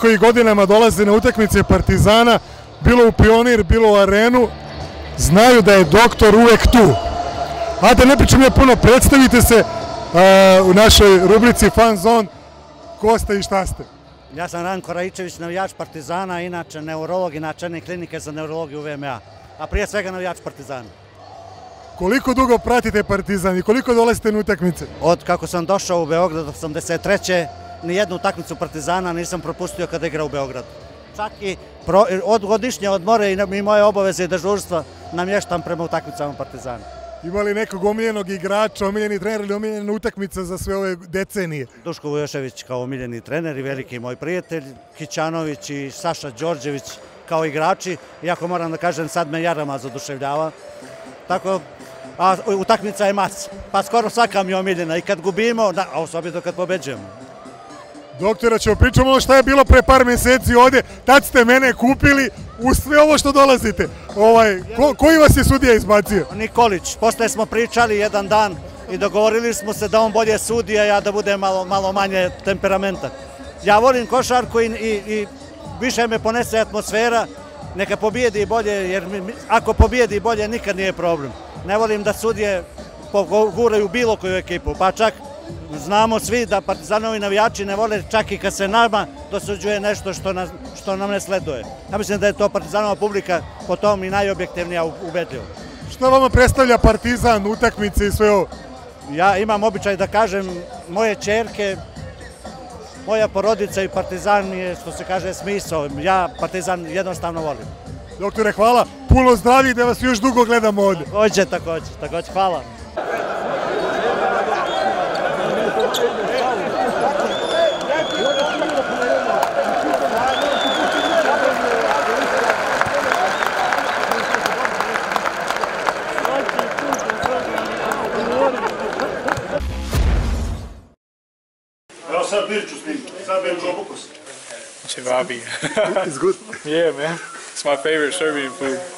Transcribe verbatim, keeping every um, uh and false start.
koji godinama dolaze na utakmice Partizana, bilo u Pionir, bilo u Arenu, znaju da je doktor uvek tu. A da ne pričam ja puno, predstavite se uh, u našoj rubrici Fan Zone, ko ste i šta ste? Ja sam Ranko Raičević, navijač Partizana, inače neurolog i načelnik klinike za neurologiju u V M A, a prije svega navijač Partizana. Koliko dugo pratite Partizan i koliko dolazite na utakmice? Od kako sam došao u Beograd osamdeset treće nijednu utakmicu Partizana nisam propustio kada igra u Beogradu. Čak i pro, od godišnje odmore i moje obaveze i dežurstva namještam prema utakmicama Partizana. Ima li nekog omiljenog igrača, omiljeni trener ili omiljena utakmica za sve ove decenije? Duško Vujošević kao omiljeni trener i veliki moj prijatelj, Kićanović i Saša Đorđević kao igrači, iako moram da kažem sad me Jaramaz oduševljava. Tako, a utakmica je mac, pa skoro svaka mi je omiljena i kad gubimo, da, a osobito kad pobeđujemo. Doktora, ćemo pričamo ono šta je bilo pre par meseci ovdje, tad ste mene kupili u sve ovo što dolazite. Ovaj, ko, koji vas je sudija izbacio? Nikolić, posle smo pričali jedan dan i dogovorili smo se da on bolje sudi, a ja da bude malo, malo manje temperamenta. Ja volim košarku i, i, i više me ponese atmosfera, neka pobijedi bolje, jer mi, ako pobijedi bolje nikad nije problem. Ne volim da sudije poguraju bilo koju ekipu, pa čak znamo svi da Partizanovi navijači ne vole čak i kad se nama dosuđuje nešto što, nas, što nam ne sleduje. Ja mislim da je to Partizanova publika po tom i najobjektivnija ubedljiva. Šta vama predstavlja Partizan, utakmice i sve ovo? Ja imam običaj da kažem, moje ćerke, moja porodica i Partizan je, što se kaže, smisao. Ja Partizan jednostavno volim. Doktore, hvala. Puno zdravih da vas još dugo gledamo ovdje. Takođe, takođe, takođe. Hvala. Evo sad birču snimiti, sad birču obukos. Cevapi. It's good. Yeah, man. It's my favorite Serbian food.